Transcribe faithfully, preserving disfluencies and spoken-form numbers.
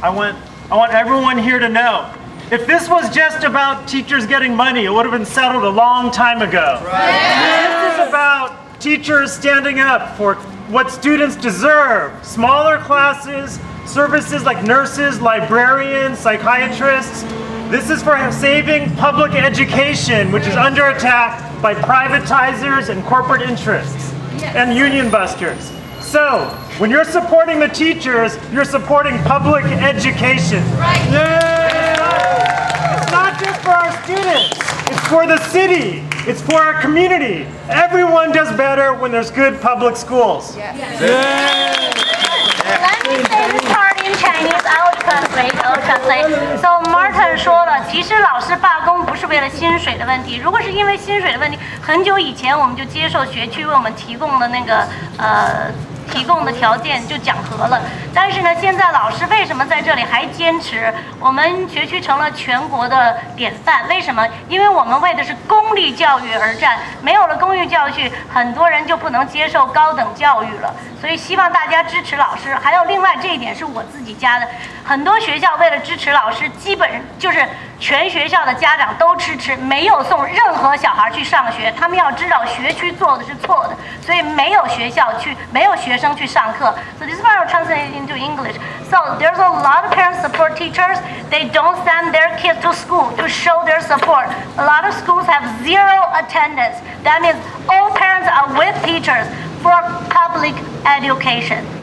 I want, I want everyone here to know, if this was just about teachers getting money, it would have been settled a long time ago. Right. This is about teachers standing up for what students deserve. Smaller classes, services like nurses, librarians, psychiatrists. This is for saving public education, which is under attack by privatizers and corporate interests and union busters. So, when you're supporting the teachers, you're supporting public education. Right. Yeah. It's not just for our students, it's for the city, it's for our community. Everyone does better when there's good public schools. Yes. Yeah. Yeah. Let me say this part in Chinese. I will translate. I will translate. So Martin 说了，其实老师罢工不是为了薪水的问题。如果是因为薪水的问题，很久以前我们就接受学区为我们提供的那个呃。提供的条件就讲和了，但是呢，现在老师为什么在这里还坚持？我们学区成了全国的典范，为什么？因为我们为的是公立教育而战，没有了公立教育，很多人就不能接受高等教育了。所以希望大家支持老师。还有另外这一点是我自己加的，很多学校为了支持老师，基本就是全学校的家长都支持，没有送任何小孩去上学。他们要知道学区做的是错的，所以没有学校去，没有学生去上课。So this is why I'll translate it into English. So there's a lot of parents support teachers. They don't send their kids to school to show their support. A lot of schools have zero attendance. That means all parents are with teachers for public education.